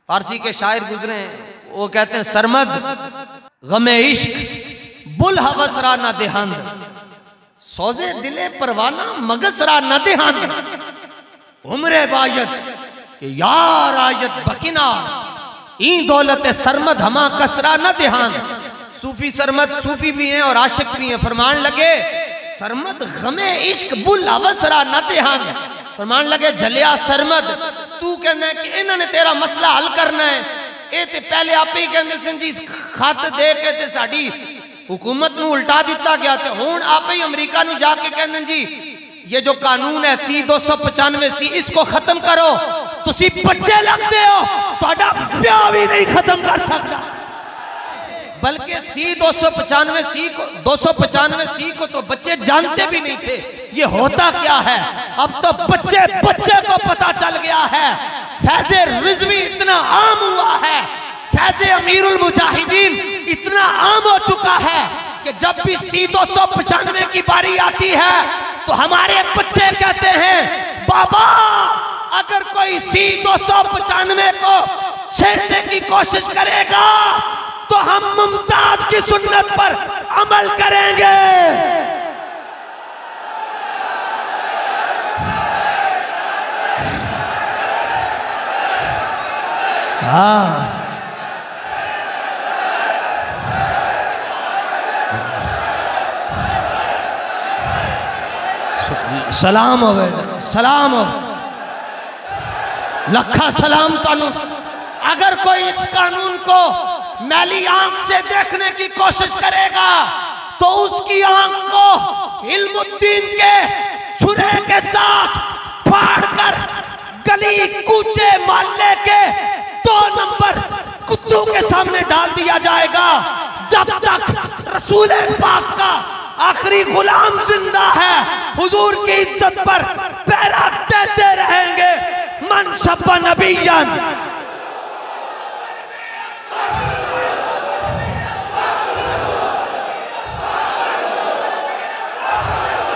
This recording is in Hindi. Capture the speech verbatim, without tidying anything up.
फारसी के शायर गुजरे हैं, वो कहते हैं सरमद गमे इश्क बुल हवसरा न देहान, सोजे दिले परवाना मगसरा न देहान, उम्रे बायत कि यार आयत बकिना ई दौलत सरमद हमा कसरा न देहान। सूफी सरमद सूफी भी हैं और आशिक भी हैं। फरमान लगे सरमद गमे इश्क बुल हवसरा न देहान, फरमान लगे झलिया सरमद तू कहना कि इन्होंने तेरा मसला हल करना है, ये ते पहले आप ही कहते सन जी खत दे के ते साडी हुकूमत नू उल्टा दिता गया, ते हुण आप ही अमरीका नू जाके कहते जी ये जो कानून है सी दो सौ पचानवे सी इसको खत्म करो, तुसी बच्चे लगते हो, तुहाडा प्यार भी नहीं खत्म कर सकता। बल्कि सी दो सौ पचानवे सी को दो सौ पचानवे सी को तो बच्चे जानते भी नहीं थे ये होता क्या है। अब तो बच्चे बच्चे को पता चल गया है। फैज़े रिजवी इतना आम हुआ है, फैज़े अमीरुल मुजाहिदीन इतना आम हो चुका है कि जब भी सी दो सौ पचानवे की बारी आती है तो हमारे बच्चे कहते हैं बाबा अगर कोई सी दो सौ पचानवे को छेड़ने की कोशिश करेगा तो हम मुमताज की सुन्नत पर अमल करेंगे। हाँ सलाम होवे सलाम हो लखा सलाम कानून। अगर कोई इस कानून को मैली आंख से देखने की कोशिश करेगा तो उसकी आंख को इल्मुद्दीन के छुरे के साथ फाड़कर गली कूचे मोहल्ले के दो नंबर कुत्तों के सामने डाल दिया जाएगा। जब तक रसूल पाक का आखिरी गुलाम जिंदा है हुजूर की इज्जत पर पैरा देते रहेंगे। मन शब्बा नबियन